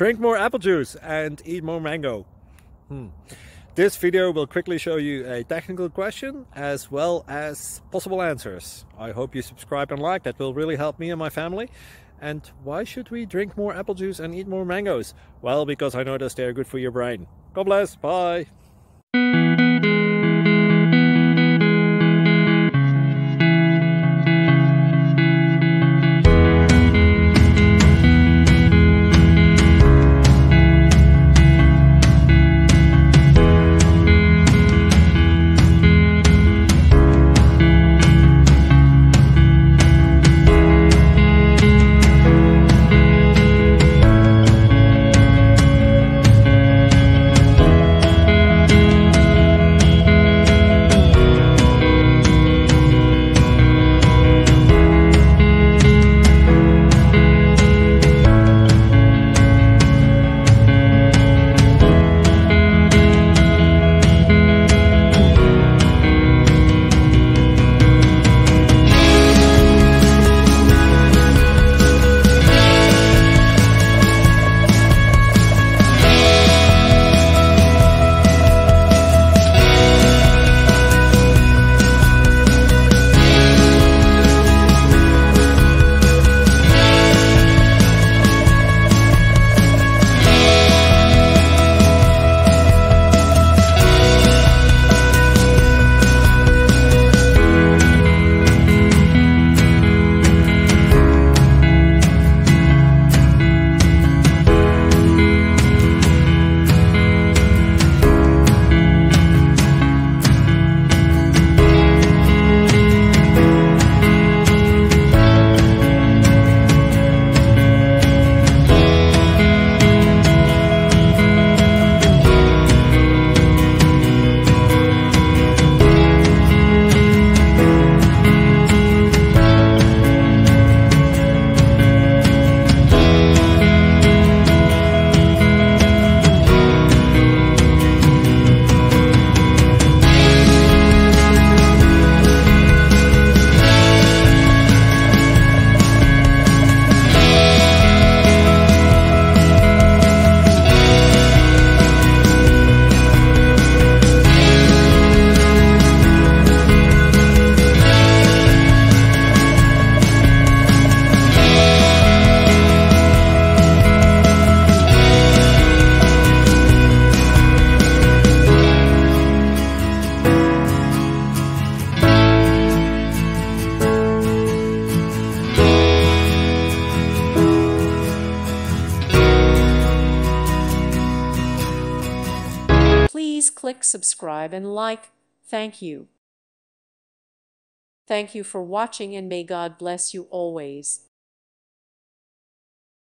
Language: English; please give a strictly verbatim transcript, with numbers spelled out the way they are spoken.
Drink more apple juice and eat more mango. Hmm. This video will quickly show you a technical question as well as possible answers. I hope you subscribe and like, that will really help me and my family. And why should we drink more apple juice and eat more mangoes? Well, because I noticed they're good for your brain. God bless, bye! Please click subscribe and like. Thank you. Thank you for watching, and may God bless you always.